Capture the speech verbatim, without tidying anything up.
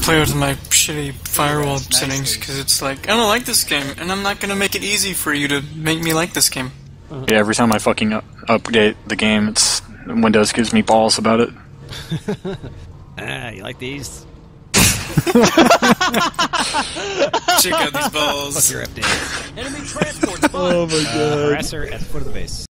play with my shitty firewall settings because it's like, I don't like this game, and I'm not gonna make it easy for you to make me like this game. Yeah, every time I fucking up update the game, it's Windows gives me balls about it. Ah, you like these? Check out these balls. Fuck your update. Enemy transport. Oh my god. Uh, harasser at the foot of the base.